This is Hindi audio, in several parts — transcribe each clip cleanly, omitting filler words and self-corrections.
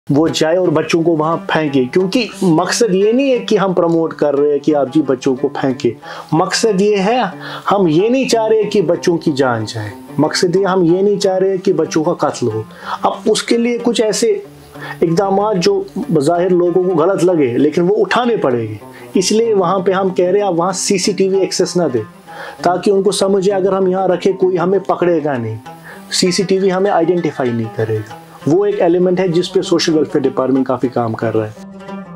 वो जाए और बच्चों को वहाँ फेंके, क्योंकि मकसद ये नहीं है कि हम प्रमोट कर रहे हैं कि आप जी बच्चों को फेंके। मकसद ये है, हम ये नहीं चाह रहे कि बच्चों की जान जाए, मकसद ये हम ये नहीं चाह रहे कि बच्चों का कत्ल हो। अब उसके लिए कुछ ऐसे इक़दाम जो बज़ाहिर लोगों को गलत लगे लेकिन वो उठाने पड़ेंगे, इसलिए वहाँ पे हम कह रहे हैं आप वहाँ CCTV एक्सेस ना दें, ताकि उनको समझे अगर हम यहाँ रखें कोई हमें पकड़ेगा नहीं, CCTV हमें आइडेंटिफाई नहीं करेगा। वो एक एलिमेंट है जिस पे सोशल वेलफेयर डिपार्टमेंट काफ़ी काम कर रहा है।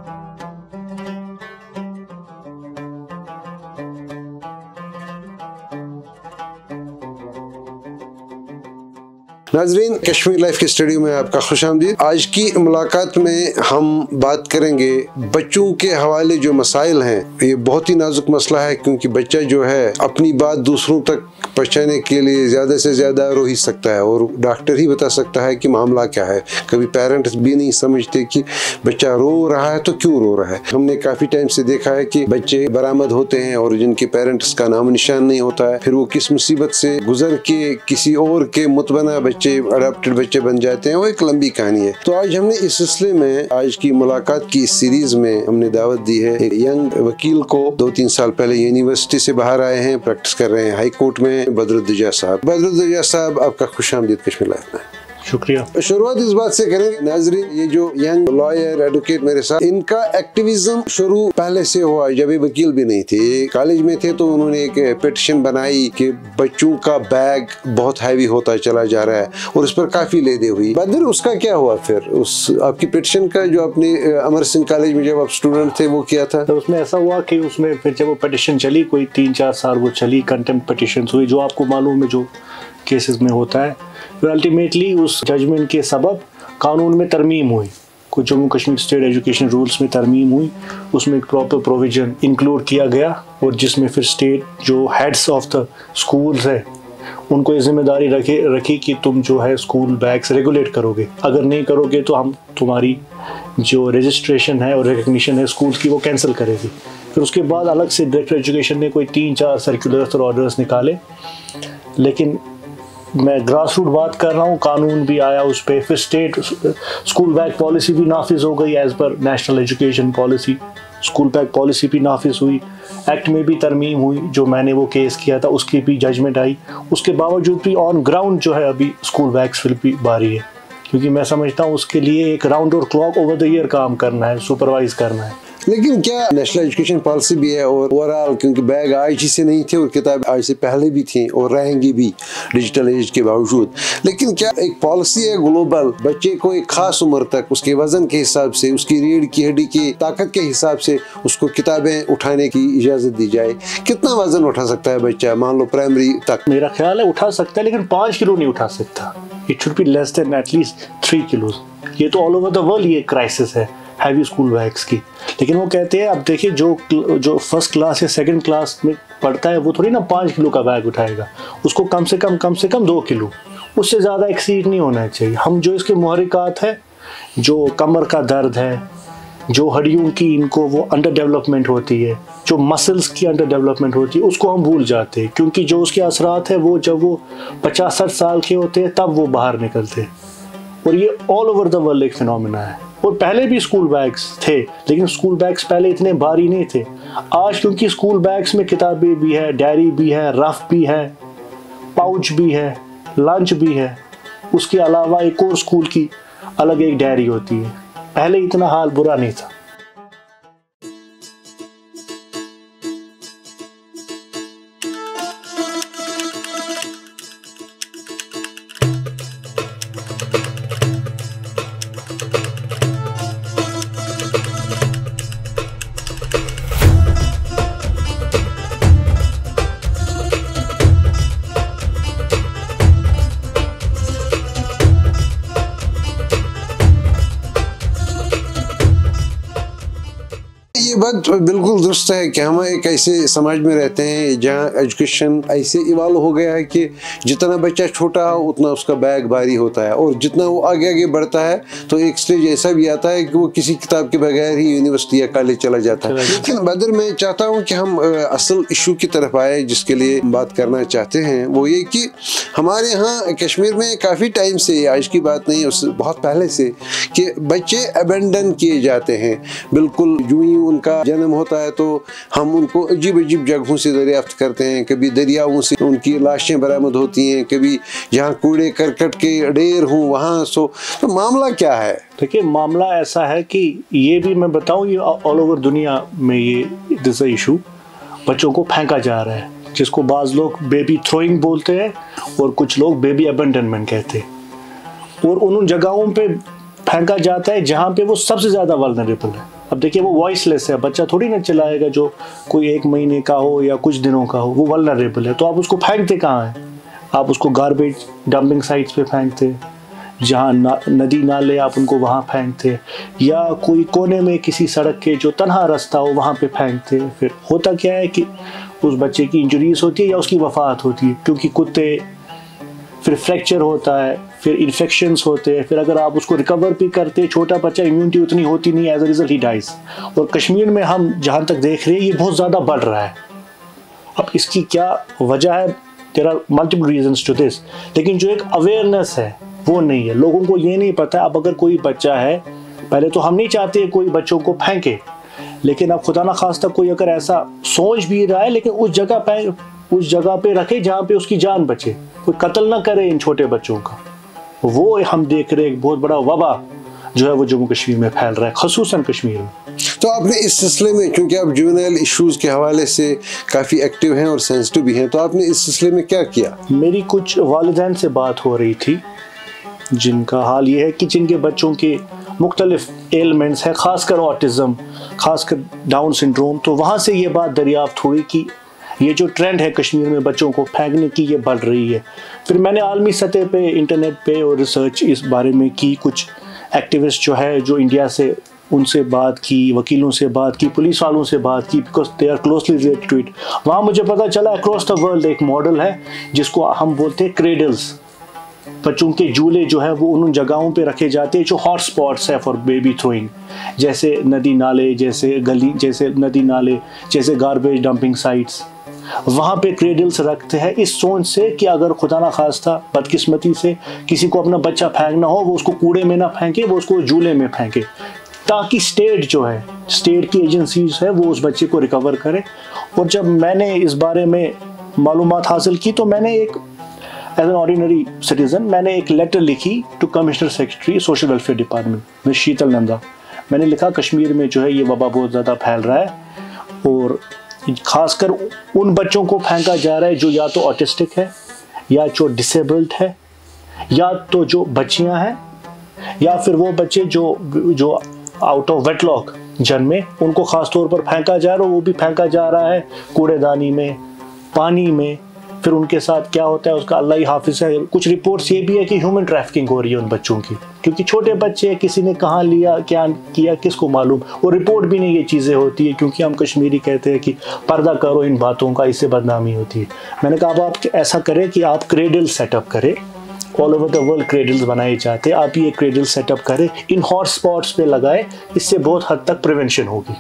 नाज़रीन, कश्मीर लाइफ के स्टूडियो में आपका खुशामदीद। आज की मुलाकात में हम बात करेंगे बच्चों के हवाले जो मसाइल हैं, ये बहुत ही नाजुक मसला है, क्योंकि बच्चा जो है अपनी बात दूसरों तक पहुँचाने के लिए ज़्यादा से ज़्यादा रो ही सकता है और डॉक्टर ही बता सकता है कि मामला क्या है। कभी पेरेंट्स भी नहीं समझते कि बच्चा रो रहा है तो क्यों रो रहा है। हमने काफ़ी टाइम से देखा है कि बच्चे बरामद होते हैं और जिनके पेरेंट्स का नाम निशान नहीं होता है, फिर वो किस मुसीबत से गुजर के किसी और के मुतबना बच्चे, अडॉप्टेड बच्चे बन जाते हैं, वो एक लंबी कहानी है। तो आज हमने इस सिलसिले में आज की मुलाकात की इस सीरीज में हमने दावत दी है एक यंग वकील को। 2-3 साल पहले यूनिवर्सिटी से बाहर आए हैं, प्रैक्टिस कर रहे हैं हाई कोर्ट में, बदरुद्दोजा साहब। बदरुद्दोजा साहब, आपका खुशामदीद कश्मीर लाइफ में। शुक्रिया। शुरुआत इस बात से करेंगे नाजरीन, ये जो यंग लॉयर एडवोकेट मेरे साथ, इनका एक्टिविज्म शुरू पहले से हुआ जब ये वकील भी नहीं थे, कॉलेज में थे, तो उन्होंने एक पिटिशन बनाई कि बच्चों का बैग बहुत हैवी होता चला जा रहा है और उस पर काफी लेदे हुई। बदर, उसका क्या हुआ फिर? उस आपकी पिटिशन का जो आपने अमर सिंह कॉलेज में जब आप स्टूडेंट थे वो किया था? तो उसमें ऐसा हुआ कि उसमें फिर जब वो पिटिशन चली, कोई 3-4 साल वो चली, कंटेम्प्ट पिटिशन हुई, जो आपको मालूम है जो केसेस में होता है। फिर अल्टीमेटली उस जजमेंट के सबब कानून में तरमीम हुई, कुछ Jammu Kashmir state education rules में तरमीम हुई, उसमें एक प्रॉपर प्रोविजन इंक्लूड किया गया और जिसमें फिर स्टेट जो हेड्स ऑफ द स्कूल्स है उनको ये जिम्मेदारी रखी कि तुम जो है स्कूल बैग्स रेगुलेट करोगे, अगर नहीं करोगे तो हम तुम्हारी जो रजिस्ट्रेशन है और रिकग्निशन है स्कूल्स की वो कैंसिल करेगी। फिर उसके बाद अलग से डायरेक्टर एजुकेशन ने कोई 3-4 सर्कुलर्स और ऑर्डर्स निकाले, लेकिन मैं ग्रास रूट बात कर रहा हूँ, कानून भी आया उस पर, फिर स्टेट स्कूल बैग पॉलिसी भी नाफिज हो गई as per national education policy, school bag policy भी नाफिज हुई, एक्ट में भी तरमीम हुई, जो मैंने वो केस किया था उसकी भी जजमेंट आई। उसके बावजूद भी ऑन ग्राउंड जो है अभी स्कूल बैग्स फिर भी बारी है, क्योंकि मैं समझता हूँ उसके लिए एक राउंड और क्लॉक ओवर द ईयर काम करना है, सुपरवाइज करना है। लेकिन क्या नेशनल एजुकेशन पॉलिसी भी है और ओवरऑल, क्योंकि बैग आज ही से नहीं थे और किताब आज से पहले भी थी और रहेंगी भी डिजिटल एज के बावजूद, लेकिन क्या एक पॉलिसी है ग्लोबल, बच्चे को एक खास उम्र तक उसके वजन के हिसाब से, उसकी रीढ़ की हड्डी की ताकत के हिसाब से उसको किताबें उठाने की इजाज़त दी जाए? कितना वजन उठा सकता है बच्चा, मान लो प्राइमरी तक? मेरा ख्याल है उठा सकता है, लेकिन 5 किलो नहीं उठा सकता। It should be less than at least 3 kilo. ये तो ऑल ओवर द वर्ल्ड ये क्राइसिस है हैवी स्कूल बैग्स की। लेकिन वो कहते हैं अब देखिए जो फर्स्ट क्लास या सेकंड क्लास में पढ़ता है वो थोड़ी ना 5 किलो का बैग उठाएगा, उसको कम से कम 2 किलो, उससे ज़्यादा एक्सीड नहीं होना चाहिए। हम जो इसके मुहर्रिकात है, जो कमर का दर्द है, जो हड्डियों की इनको वो अंडर डेवलपमेंट होती है, जो मसल्स की अंडर डेवलपमेंट होती है, उसको हम भूल जाते हैं, क्योंकि जो उसके असरात है वो जब वो 50-60 साल के होते हैं तब वो बाहर निकलते हैं। और ये ऑल ओवर द वर्ल्ड एक फिनोमेना है। और पहले भी स्कूल बैग्स थे, लेकिन स्कूल बैग्स पहले इतने भारी नहीं थे। आज क्योंकि स्कूल बैग्स में किताबें भी है, डायरी भी है, रफ भी है, पाउच भी है, लंच भी है, उसके अलावा एक और स्कूल की अलग एक डायरी होती है। पहले इतना हाल बुरा नहीं था। ये बात बिल्कुल दुरुस्त है कि हम एक ऐसे समाज में रहते हैं जहाँ एजुकेशन ऐसे इवॉल्व हो गया है कि जितना बच्चा छोटा हो उतना उसका बैग भारी होता है, और जितना वो आगे आगे बढ़ता है तो एक स्टेज ऐसा भी आता है कि वो किसी किताब के बगैर ही यूनिवर्सिटी या कॉलेज चला जाता है। लेकिन बदर मैं चाहता हूँ कि हम असल इशू की तरफ आए जिसके लिए बात करना चाहते हैं। वो ये कि हमारे यहाँ कश्मीर में काफ़ी टाइम से, आज की बात नहीं, उससे बहुत पहले से, कि बच्चे अबेंडन किए जाते हैं। बिल्कुल यूं ही उनका जन्म होता है तो हम उनको अजीब अजीब जगहों से दरियाफ्त करते हैं। कभी दरियाओं से उनकी लाशें बरामद होती हैं, कभी जहाँ कूड़े करकट के ढेर हों वहाँ सो। तो मामला क्या है? देखिए, मामला ऐसा है कि ये भी मैं बताऊँ, ये ऑल ओवर दुनिया में ये दिस इशू, बच्चों को फेंका जा रहा है, जिसको बाज़ लोग बेबी थ्रोइंग बोलते हैं और कुछ लोग बेबी अबेंडनमेंट कहते हैं। और उन जगहों पे फेंका जाता है जहाँ पे वो सबसे ज़्यादा वल्नरेबल है। अब देखिए, वो वॉइसलेस है, बच्चा थोड़ी ना चिल्लाएगा, जो कोई 1 महीने का हो या कुछ दिनों का हो, वो वल्नरेबल है। तो आप उसको फेंकते कहाँ हैं? आप उसको गार्बेज डंपिंग साइट्स पे फेंकते, जहाँ नदी नाले, आप उनको वहाँ फेंकते, या कोई कोने में किसी सड़क के जो तन्हा रास्ता हो वहाँ पे फेंकते। फिर होता क्या है कि उस बच्चे की इंजरीज होती है या उसकी वफ़ात होती है, क्योंकि कुत्ते, फिर फ्रैक्चर होता है, फिर इन्फेक्शंस होते हैं। फिर अगर आप उसको रिकवर भी करते, छोटा बच्चा, इम्यूनिटी उतनी होती नहीं, एज अ रिजल्ट ही डाइज। और कश्मीर में हम जहाँ तक देख रहे हैं, ये बहुत ज़्यादा बढ़ रहा है। अब इसकी क्या वजह है? There are multiple reasons to this, लेकिन जो एक अवेयरनेस है वो नहीं है। लोगों को ये नहीं पता। अब अगर कोई बच्चा है, पहले तो हम नहीं चाहते कोई बच्चों को फेंके, लेकिन अब खुदा ना खास्ता कोई अगर ऐसा सोच भी रहा है, लेकिन उस जगह पे रखे जहाँ पे उसकी जान बचे, कोई कत्ल ना करे इन छोटे बच्चों का। वो हम देख रहे हैं एक बहुत बड़ा वबा जो है वो जम्मू कश्मीर में फैल रहा है, ख़ुसूसन कश्मीर में। तो आपने इस सिलसिले में, क्योंकि आप जुवेनाइल इश्यूज़ के हवाले से काफ़ी एक्टिव हैं और सेंसिटिव भी हैं, तो आपने इस सिलसिले में क्या किया? मेरी कुछ वालिदैन से बात हो रही थी, जिनका हाल ये है कि जिनके बच्चों के मुख्तलिफ एलिमेंट्स हैं, ख़ासकर ऑटिज़म, ख़ासकर डाउन सिंड्रोम। तो वहाँ से ये बात दरियाफ्त हुई कि ये जो ट्रेंड है कश्मीर में बच्चों को फेंकने की, ये बढ़ रही है। फिर मैंने आलमी सतह पे, इंटरनेट पे और रिसर्च इस बारे में की। कुछ एक्टिविस्ट जो है, जो इंडिया से, उनसे बात की, वकीलों से बात की, पुलिस वालों से बात की, because they are closely related to it. वहाँ मुझे पता चला अक्रॉस द वर्ल्ड एक मॉडल है जिसको हम बोलते हैं क्रेडल्स। बच्चों के झूले जो है वो उन जगहों पे रखे जाते हैं जो हॉट स्पॉट्स है फॉर बेबी थ्रोइंग, जैसे नदी नाले, जैसे गली, जैसे नदी नाले, जैसे गार्बेज डंपिंग साइट्स। वहाँ पे क्रेडल्स रखते हैं इस सोच से कि अगर खुदा ना खास्ता बदकिस्मती से किसी को अपना बच्चा फेंकना हो, वो उसको कूड़े में ना फेंके, वो उसको झूले में फेंके, ताकि स्टेट जो है, स्टेट की एजेंसीज है, वो उस बच्चे को रिकवर करे। और जब मैंने इस बारे में मालूमात हासिल की तो मैंने एक, एज एन ऑर्डिनरी सिटीजन, मैंने एक लेटर लिखी to commissioner secretary social welfare department miss Sheetal Nanda. मैंने लिखा कश्मीर में जो है ये वबा बहुत ज़्यादा फैल रहा है, और ख़ासकर उन बच्चों को फेंका जा रहा है जो या तो ऑटिस्टिक है, या जो डिसेबल्ड है, या तो जो बच्चियां हैं, या फिर वो बच्चे जो आउट ऑफ वेटलॉक जन्मे, उनको ख़ास तौर पर फेंका जा रहा है। वो भी फेंका जा रहा है कूड़ेदानी में, पानी में। फिर उनके साथ क्या होता है उसका अल्लाह ही हाफिज़ है। कुछ रिपोर्ट्स ये भी है कि ह्यूमन ट्रैफिकिंग हो रही है उन बच्चों की, क्योंकि छोटे बच्चे, किसी ने कहाँ लिया, क्या किया, किसको मालूम। और रिपोर्ट भी नहीं ये चीज़ें होती है, क्योंकि हम कश्मीरी कहते हैं कि पर्दा करो इन बातों का, इससे बदनामी होती है। मैंने कहा अब आप ऐसा करें कि आप क्रेडल सेटअप करें, all over the world cradles बनाए जाते हैं, आप ये क्रेडल सेटअप करें, इन हॉट स्पॉट्स पे लगाए, इससे बहुत हद तक प्रिवेंशन होगी।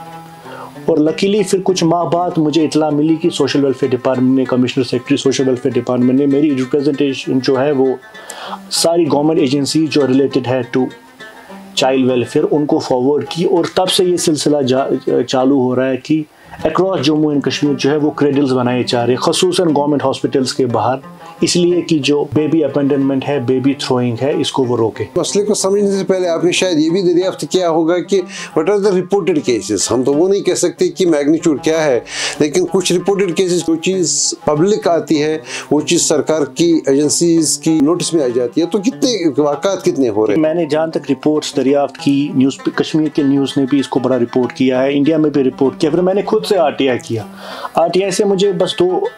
और लकीली फिर कुछ माह बाद मुझे इतला मिली कि सोशल वेलफेयर डिपार्टमेंट ने, commissioner secretary social welfare department ने मेरी रिप्रेजेंटेशन जो है वो सारी गवर्नमेंट एजेंसी जो रिलेटेड है टू चाइल्ड वेलफेयर उनको फॉरवर्ड की। और तब से ये सिलसिला चालू हो रहा है कि अक्रॉस जम्मू एंड कश्मीर जो है वो क्रेडल्स बनाए जा रहे हैं, ख़ुसूसन गवर्नमेंट हॉस्पिटल्स के बाहर, इसलिए कि जो बेबी अबेंडनमेंट है, बेबी थ्रोइंग है, इसको वो रोके। मसले को समझने से पहले आपने शायद ये भी दरियाफ्त किया होगा कि what are the reported cases. हम तो वो नहीं कह सकते कि मैग्नीट्यूड क्या है, लेकिन कुछ रिपोर्टेड केसेस, जो चीज़ पब्लिक आती है, वो चीज़ सरकार की एजेंसीज की नोटिस में आ जाती है, तो कितने वाक़ात कितने हो रहे हैं? मैंने जहाँ तक रिपोर्ट्स दरियाफ्त की, न्यूज़, कश्मीर के न्यूज़ ने भी इसको बड़ा रिपोर्ट किया है, इंडिया में भी रिपोर्ट किया, फिर मैंने खुद से RTI किया। RTI से मुझे बस 2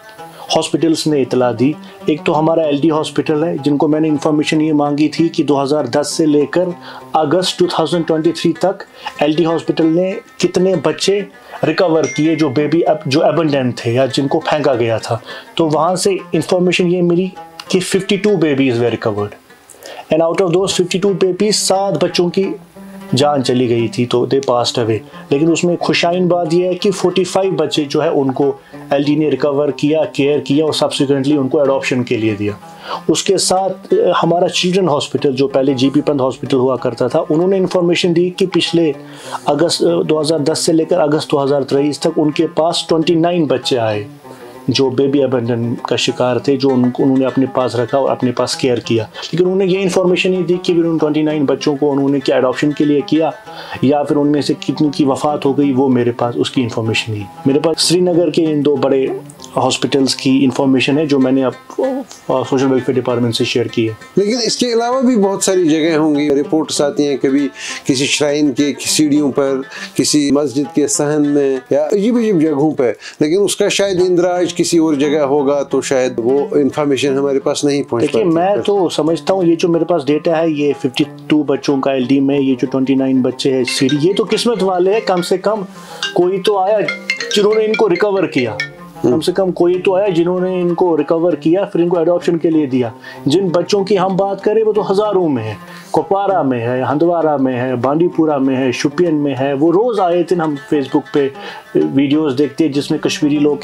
हॉस्पिटल्स ने इतला दी। एक तो हमारा LD हॉस्पिटल है, जिनको मैंने इन्फॉर्मेशन ये मांगी थी कि 2010 से लेकर अगस्त 2023 तक LD हॉस्पिटल ने कितने बच्चे रिकवर किए जो एबंडेंट थे या जिनको फेंका गया था। तो वहाँ से इंफॉर्मेशन ये मिली कि 52 babies were recovered and out of those 52 babies 7 बच्चों की जान चली गई थी, तो दे पास्ड अवे। लेकिन उसमें खुशाइन बात यह है कि 45 बच्चे जो है उनको LD ने रिकवर किया, केयर किया और सब्सिक्वेंटली उनको एडॉप्शन के लिए दिया। उसके साथ हमारा चिल्ड्रन हॉस्पिटल जो पहले GP पंत हॉस्पिटल हुआ करता था, उन्होंने इन्फॉर्मेशन दी कि पिछले अगस्त 2010 से लेकर अगस्त 2023 तक उनके पास 29 बच्चे आए जो बेबी अबंडन का शिकार थे, जो उन्होंने अपने पास रखा और अपने पास केयर किया। लेकिन उन्होंने ये इन्फॉर्मेशन नहीं दी कि फिर उन 29 बच्चों को उन्होंने क्या एडॉप्शन के लिए किया या फिर उनमें से कितनी की वफ़ात हो गई, वो मेरे पास उसकी इन्फॉर्मेशन नहीं। मेरे पास श्रीनगर के इन 2 बड़े हॉस्पिटल्स की इन्फॉर्मेशन है जो मैंने अब सोशल वेलफेयर डिपार्टमेंट से शेयर की है। लेकिन इसके अलावा भी बहुत सारी जगह होंगी, रिपोर्ट्स आती हैं कभी किसी श्राइन के सीढ़ियों पर, किसी मस्जिद के सहन में या अजीब जगहों पर, लेकिन उसका शायद इंद्राज किसी और जगह होगा तो शायद वो इन्फॉर्मेशन हमारे पास नहीं पहुंच पाती। देखिए, मैं तो समझता हूँ ये जो मेरे पास डेटा है, ये 52 बच्चों का LD में ये जो 29 बच्चे हैं सीढ़ी, ये तो किस्मत वाले हैं। कम से कम कोई तो आया जिन्होंने इनको रिकवर किया, कम से कम कोई तो आया जिन्होंने इनको रिकवर किया, फिर इनको एडॉप्शन के लिए दिया। जिन बच्चों की हम बात करें वो तो हज़ारों में है, कुपवारा में है, हंदवारा में है, बांडीपुरा में है, शुपियन में है। वो रोज़ आए थे, हम फेसबुक पे वीडियोस देखते हैं जिसमें कश्मीरी लोग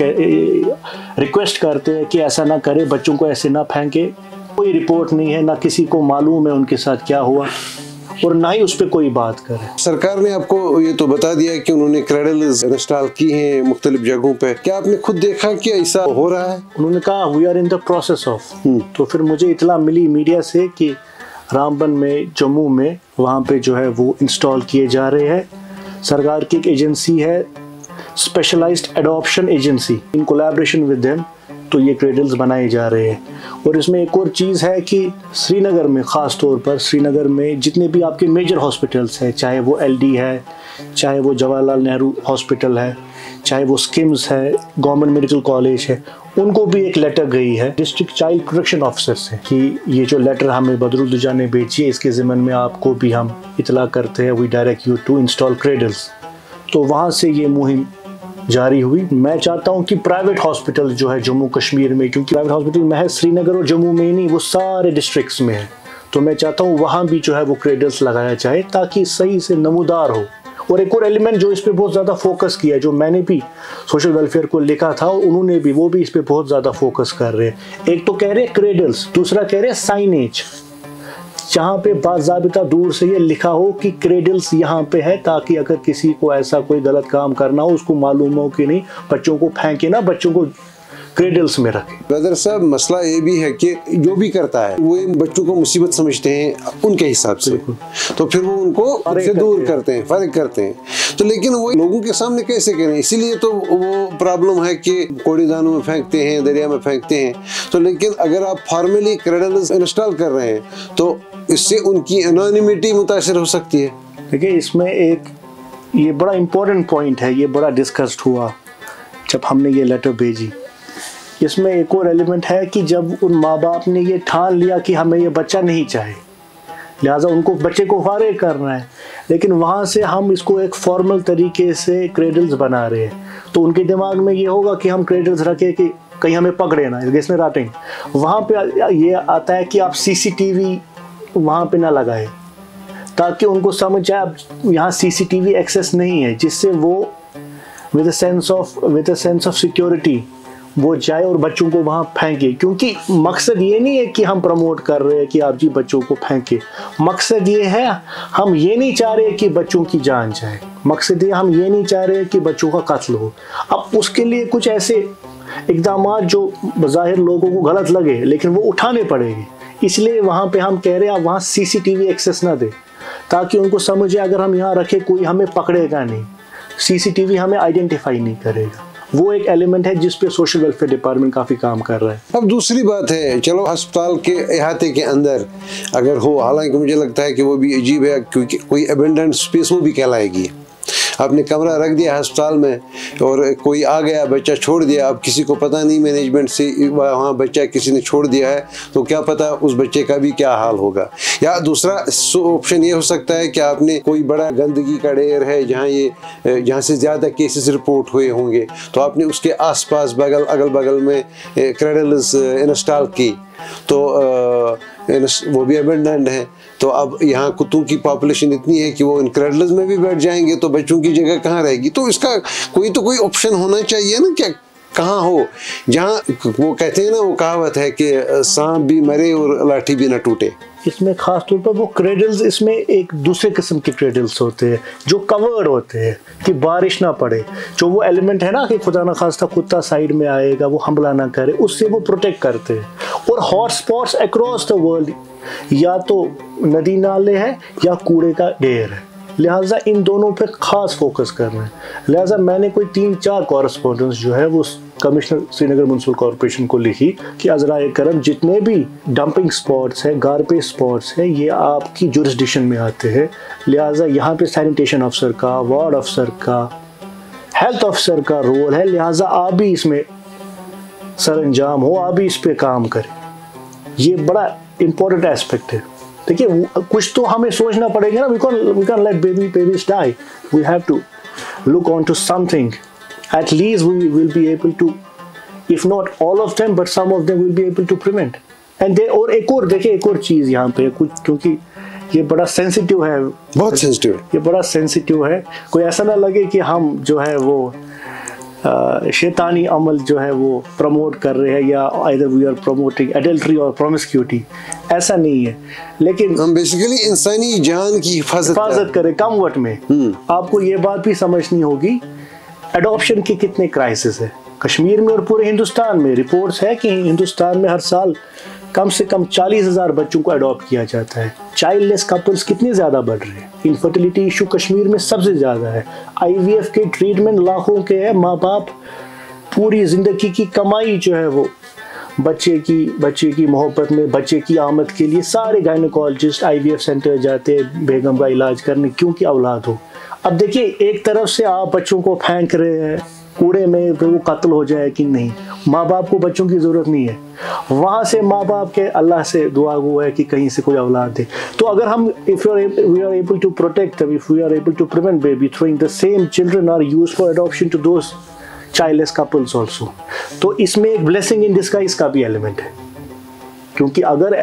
रिक्वेस्ट करते हैं कि ऐसा ना करें, बच्चों को ऐसे ना फेंके। कोई रिपोर्ट नहीं है, ना किसी को मालूम है उनके साथ क्या हुआ और ना ही उस पर कोई बात करे। सरकार ने आपको ये तो बता दिया कि उन्होंने क्रेडल्स इंस्टॉल की हैं मुख्तलिफ जगहों पे, क्या आपने खुद देखा कि ऐसा हो रहा है? उन्होंने कहा we are in the process of. तो फिर मुझे इतला मिली मीडिया से कि रामबन में, जम्मू में, वहाँ पे जो है वो इंस्टॉल किए जा रहे हैं। सरकार की एक एजेंसी है, specialised adoption agency, in collaboration with them, तो ये क्रेडल्स बनाए जा रहे हैं। और इसमें एक और चीज़ है कि श्रीनगर में, ख़ास तौर पर श्रीनगर में जितने भी आपके मेजर हॉस्पिटल्स हैं, चाहे वो LD है, चाहे वो जवाहरलाल नेहरू हॉस्पिटल है, चाहे वो स्किम्स है, गवर्नमेंट मेडिकल कॉलेज है, उनको भी एक लेटर गई है डिस्ट्रिक्ट चाइल्ड प्रोटेक्शन ऑफिसर से कि ये जो लेटर हमें बदरुद्दोजा ने भेजी है, इसके ज़िम्मन में आपको भी हम इतला करते हैं, we direct you to install cradles. तो वहाँ से ये मुहिम जारी हुई। मैं चाहता हूँ कि प्राइवेट हॉस्पिटल जो है जम्मू कश्मीर में, क्योंकि प्राइवेट हॉस्पिटल महज श्रीनगर और जम्मू में ही नहीं, वो सारे डिस्ट्रिक्ट्स में है, तो मैं चाहता हूँ वहाँ भी जो है वो क्रेडल्स लगाया जाए ताकि सही से नमूदार हो। और एक और एलिमेंट जो इस पे बहुत ज़्यादा फोकस किया, जो मैंने भी सोशल वेलफेयर को लिखा था और उन्होंने भी, वो भी इस पे बहुत ज़्यादा फोकस कर रहे हैं। एक तो कह रहे हैं क्रेडल्स, दूसरा कह रहे हैं साइनेज, जहाँ पे बाज़ाबिता दूर से ये लिखा हो कि क्रेडल्स यहाँ पे है, ताकि अगर किसी को ऐसा कोई गलत काम करना हो उसको मालूम हो कि नहीं बच्चों को फेंके ना, बच्चों को क्रेडल्स में रखें। ब्रदर साहब, मसला ये भी है कि जो भी करता है वो इन बच्चों को मुसीबत समझते हैं उनके हिसाब से, तो फिर वो उनको से दूर करते हैं, फर्क करते हैं। तो लेकिन वो लोगों के सामने कैसे करें? इसीलिए तो वो प्रॉब्लम है कि कूड़ेदानों में फेंकते हैं, दरिया में फेंकते हैं। तो लेकिन अगर आप फॉर्मली क्रेडल्स इंस्टॉल कर रहे हैं तो इससे उनकी एनोनिमिटी मुतासिर हो सकती है। देखिए, इसमें एक ये बड़ा इम्पोर्टेंट पॉइंट है, ये बड़ा डिस्कस्ड हुआ जब हमने ये लेटर भेजी। इसमें एक और एलिमेंट है कि जब उन माँ बाप ने ये ठान लिया कि हमें ये बच्चा नहीं चाहिए, लिहाजा उनको बच्चे को फारिग करना है, लेकिन वहाँ से हम इसको एक फॉर्मल तरीके से क्रेडल्स बना रहे हैं, तो उनके दिमाग में ये होगा कि हम क्रेडल्स रखें कि कहीं हमें पकड़े ना, इसमें राटेंगे। वहाँ पे ये आता है कि आप CCTV वहाँ पे ना लगाए ताकि उनको समझ आए अब यहाँ CCTV एक्सेस नहीं है, जिससे वो with a sense of security वो जाए और बच्चों को वहाँ फेंके। क्योंकि मकसद ये नहीं है कि हम प्रमोट कर रहे हैं कि आप जी बच्चों को फेंके, मकसद ये है, हम ये नहीं चाह रहे कि बच्चों की जान जाए, मकसद ये हम ये नहीं चाह रहे कि बच्चों का कत्ल हो। अब उसके लिए कुछ ऐसे इक़दाम जो बज़ाहिर लोगों को गलत लगे लेकिन वो उठाने पड़ेंगे, इसलिए वहाँ पे हम कह रहे हैं आप वहाँ CCTV एक्सेस ना दे, ताकि उनको समझे अगर हम यहाँ रखे कोई हमें पकड़ेगा नहीं, CCTV हमें आइडेंटिफाई नहीं करेगा। वो एक एलिमेंट है जिस पे सोशल वेलफेयर डिपार्टमेंट काफ़ी काम कर रहा है। अब दूसरी बात है, चलो अस्पताल के अहाते के अंदर अगर हो, हालांकि मुझे लगता है कि वो भी अजीब है क्योंकि कोई अबेंडेंट स्पेस वो भी कहलाएगी। आपने कमरा रख दिया अस्पताल में और कोई आ गया, बच्चा छोड़ दिया, अब किसी को पता नहीं मैनेजमेंट से वहाँ बच्चा किसी ने छोड़ दिया है, तो क्या पता उस बच्चे का भी क्या हाल होगा। या दूसरा ऑप्शन ये हो सकता है कि आपने कोई बड़ा गंदगी का ढेर है जहाँ से ज़्यादा केसेस रिपोर्ट हुए होंगे, तो आपने उसके आसपास अगल बगल में क्रेडल्स इंस्टॉल की, तो वो भी अबेंडन्ड है। तो अब यहाँ कुत्तों की पॉपुलेशन इतनी है कि वो इन क्रेडल्स में भी बैठ जाएंगे, तो बच्चों की जगह कहाँ रहेगी। तो इसका कोई ऑप्शन होना चाहिए ना, क्या कहाँ हो जहाँ वो कहते हैं ना, वो कहावत है कि सांप भी मरे और लाठी भी ना टूटे। इसमें खास तौर पर वो क्रेडल्स, इसमें एक दूसरे किस्म के क्रेडल्स होते हैं जो कवर्ड होते हैं कि बारिश ना पड़े, जो वो एलिमेंट है ना कि खुदा ना खास्ता कुत्ता साइड में आएगा, वो हमला ना करे, उससे वो प्रोटेक्ट करते हैं। और hot spots across the world या तो नदी नाले हैं या कूड़े का ढेर है, लिहाजा इन दोनों पे खास फोकस कर रहे हैं। लिहाजा मैंने कोई 3-4 कॉरेस्पॉन्डेंस जो है वो कमिश्नर श्रीनगर म्युनिसिपल कॉर्पोरेशन को लिखी कि अज़राए करम जितने भी डंपिंग स्पॉट्स हैं, गारबेज स्पॉट्स हैं, ये आपकी जुरिस्डिक्शन में आते हैं, लिहाजा यहाँ पे सैनिटेशन अफसर का, वार्ड अफसर का, हेल्थ अफसर का रोल है, लिहाजा आप भी इसमें सरंजाम हो, आप भी इस पे काम करें। ये बड़ा इम्पोर्टेंट एस्पेक्ट है। देखिए कुछ तो हमें सोचना पड़ेगा ना, we can't let babies die, we have to look on to something, at least we will be able to, if not all of them but some of them will be able to prevent। and they, और एक और देखिए, एक और चीज़ यहाँ पे कुछ, क्योंकि ये बड़ा सेंसिटिव है, बहुत सेंसिटिव है, ये बड़ा सेंसिटिव है, कोई ऐसा ना लगे कि हम जो है वो शैतानी अमल जो है वो प्रमोट कर रहे हैं या either we are promoting adultery और प्रोमिस्क्यूटी, ऐसा नहीं है। लेकिन हम बेसिकली इंसानी जान की हिफाजत करें कम वक्त में। आपको ये बात भी समझनी होगी, एडॉप्शन के कितने क्राइसिस है कश्मीर में और पूरे हिंदुस्तान में। रिपोर्ट्स है कि हिंदुस्तान में हर साल कम से कम 40,000 बच्चों को अडॉप्ट किया जाता है। चाइल्डलेस कपल्स कितने ज़्यादा बढ़ रहे हैं, इनफर्टिलिटी इशू कश्मीर में सबसे ज़्यादा है, IVF के ट्रीटमेंट लाखों के हैं, माँ बाप पूरी ज़िंदगी की कमाई जो है वो बच्चे की मोहब्बत में, बच्चे की आमद के लिए सारे गायनेकोलॉजिस्ट IVF सेंटर जाते हैं बेगम का इलाज करने, क्योंकि औलाद हो। अब देखिए, एक तरफ से आप बच्चों को फेंक रहे हैं कूड़े में, फिर वो कत्ल हो जाए कि नहीं, माँ बाप को बच्चों की ज़रूरत नहीं है, वहाँ से माँ बाप के अल्लाह से दुआ वो है कि कहीं से कोई औलाद दे। तो अगर हम if we are able to protect them, if we are able to prevent baby throwing, the same children are used for adoption to those childless couples also। तो इसमें एक blessing in disguise का भी एलिमेंट है, क्योंकि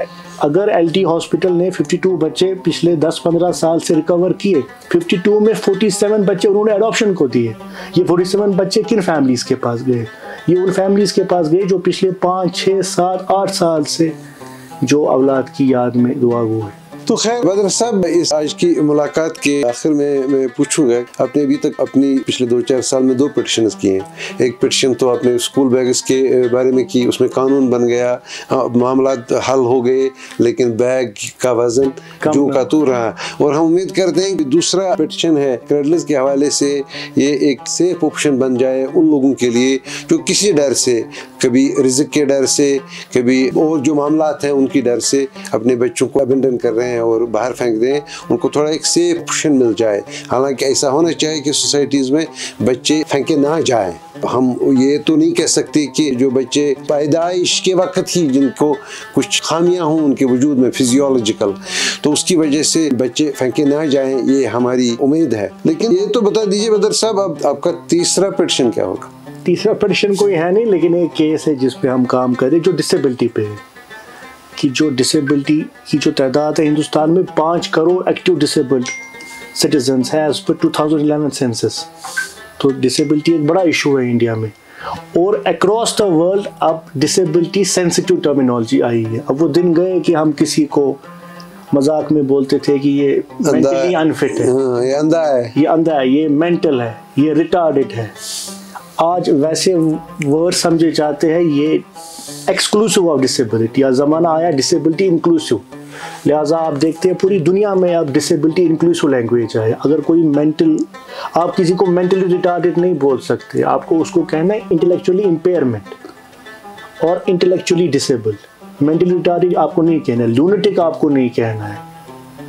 अगर LT हॉस्पिटल ने 52 बच्चे पिछले 10-15 साल से रिकवर किए, 52 में 47 बच्चे उन्होंने अडॉप्शन को दिए। ये 47 बच्चे किन फैमिलीज़ के पास गए? ये उन फैमिलीज़ के पास गए जो पिछले 5, 6, 7, 8 साल से जो औलाद की याद में दुआ गो है। तो खैर बदर साहब, इस आज की मुलाकात के आखिर में मैं पूछूंगा, आपने अभी तक अपनी पिछले 2-4 साल में 2 पिटिशन्स किए हैं। एक पिटिशन तो आपने स्कूल बैग्स के बारे में की, उसमें कानून बन गया, मामला हल हो गए, लेकिन बैग का वजन जो का तू रहा। और हम उम्मीद करते हैं कि दूसरा पिटिशन है क्रेडल्स के हवाले से, ये एक सेफ ऑप्शन बन जाए उन लोगों के लिए जो किसी डर से, कभी रिज़्क के डर से, कभी और जो मामलात हैं उनकी डर से अपने बच्चों को अबेंडन कर रहे हैं और बाहर फेंक दें, उनको थोड़ा एक सेफ ऑप्शन मिल जाए। हालांकि ऐसा होना चाहिए कि सोसाइटीज़ में बच्चे फेंके ना जाएं। हम ये तो नहीं कह सकते कि जो बच्चे पैदाइश के वक्त ही जिनको कुछ खामियां हों उनके वजूद में फिजियोलॉजिकल, तो उसकी वजह से बच्चे फेंके ना जाएं, ये हमारी उम्मीद है। लेकिन ये तो बता दीजिए बदर साहब, अब आपका तीसरा पिटिशन क्या होगा? तीसरा पिटिशन कोई है नहीं, लेकिन एक केस है जिस पे हम काम करें जो डिसेबिलिटी पे है, कि जो डिसेबिलिटी की जो तादाद है हिंदुस्तान में 5 करोड़ एक्टिव डिसेबल्ड सिटीजन्स है एज पर 2011 सेंसस। तो डिसेबिलिटी एक बड़ा इशू है इंडिया में, और अक्रॉस द वर्ल्ड अब डिसेबिलिटी सेंसिटिव टर्मिनोलॉजी आई है। अब वो दिन गए कि हम किसी को मजाक में बोलते थे कि ये मेंटली अनफिट है, ये अंधा है, ये मेंटल है, ये रिटार्डेड है। आज वैसे वर्ड समझे जाते हैं ये एक्सक्लूसिव ऑफ डिसेबिलिटी, या ज़माना आया डिसेबिलिटी इंक्लूसिव। लिहाजा आप देखते हैं पूरी दुनिया में अब डिसेबिलिटी इंक्लूसिव लैंग्वेज है। अगर कोई आप किसी को मेंटली रिटार्डेड नहीं बोल सकते, आपको उसको कहना है इंटेलेक्चुअली इम्पेयरमेंट और इंटेलेक्चुअली डिसेबल्ड। मेंटली रिटार्डेड आपको नहीं कहना है, लूनेटिक आपको नहीं कहना है।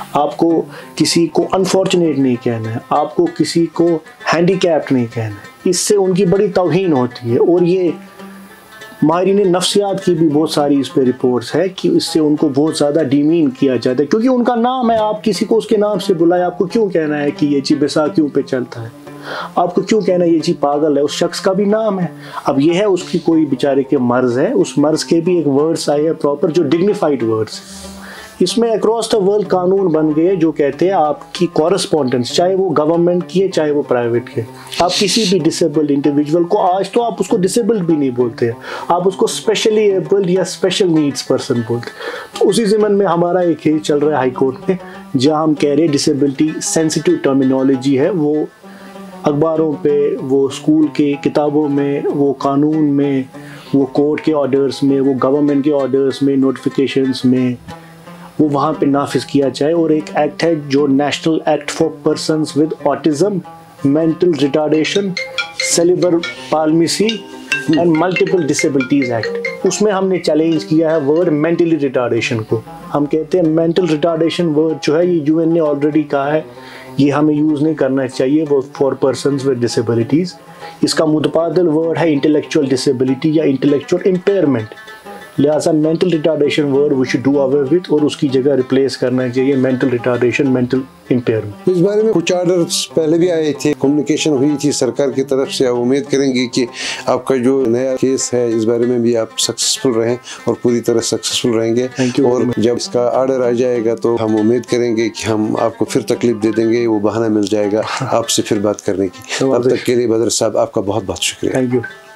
आपको किसी को अनफॉर्चुनेट नहीं कहना है, आपको किसी को हैंडीकैप्ड नहीं कहना है। इससे उनकी बड़ी तौहीन होती है। और ये माहिरीन नफ्सियात की भी बहुत सारी इस पे रिपोर्ट्स है कि इससे उनको बहुत ज़्यादा डिमीन किया जाता है, क्योंकि उनका नाम है। आप किसी को उसके नाम से बुलाए, आपको क्यों कहना है कि ये जी बैसाखियों पे चलता है, आपको क्यों कहना है ये जी पागल है? उस शख्स का भी नाम है। अब ये है उसकी कोई बेचारे के मर्ज है, उस मर्ज के भी एक वर्ड्स आए हैं प्रॉपर, जो डिग्निफाइड वर्ड्स। इसमें अक्रॉस द वर्ल्ड कानून बन गए जो कहते हैं आपकी कॉरेस्पॉन्डेंस, चाहे वो गवर्नमेंट की है चाहे वो प्राइवेट के, आप किसी भी डिसेबल्ड इंडिविजुअल को, आज तो आप उसको डिसेबल्ड भी नहीं बोलते हैं, आप उसको स्पेशली एबल्ड या स्पेशल नीड्स पर्सन बोलते। तो उसी ज़मन में हमारा एक केस चल रहा है हाई कोर्ट में, जहाँ हम कह रहे हैं डिसेबिलिटी सेंसिटिव टर्मिनोलॉजी है, वो अखबारों पे, वो स्कूल के किताबों में, वो कानून में, वो कोर्ट के ऑर्डर्स में, वो गवर्नमेंट के ऑर्डर्स में, नोटिफिकेशंस में, वो वहाँ पे नाफिज किया जाए। और एक एक्ट है जो national act for persons with autism, mental retardation, cerebral palsy and multiple disabilities act, उसमें हमने चैलेंज किया है वर्ड मेंटली रिटार्डेशन को। हम कहते हैं मेंटल रिटार्डेशन वर्ड जो है ये यूएन ने ऑलरेडी कहा है, ये हमें यूज़ नहीं करना चाहिए वो फॉर पर्सन्स विद डिसेबिलिटीज़। इसका मुतबादिल वर्ड है इंटेलेक्चुअल डिसेबिलिटी या इंटेलेक्चुअल इम्पेयरमेंट। लिहाजा mental retardation word we should do away with, और उसकी जगह रिप्लेस करना चाहिए मेंटल रिटार्डेशन, मेंटल इम्पेयरमेंट। इस बारे में कुछ ऑर्डर्स पहले भी आए थे, कम्युनिकेशन हुई थी सरकार की तरफ से। आप उम्मीद करेंगे कि आपका जो नया केस है इस बारे में भी आप सक्सेसफुल रहें और पूरी तरह सक्सेसफुल रहेंगे। और जब इसका ऑर्डर आ जाएगा तो हम उम्मीद करेंगे कि हम आपको फिर तकलीफ दे देंगे, वो बहाना मिल जाएगा आपसे फिर बात करने की। तब तक के लिए बदर साहब आपका बहुत बहुत शुक्रिया। Thank you.